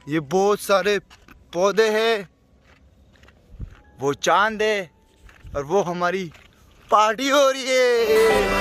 ये बहुत सारे पौधे हैं, वो चांद है और वो हमारी पार्टी हो रही है।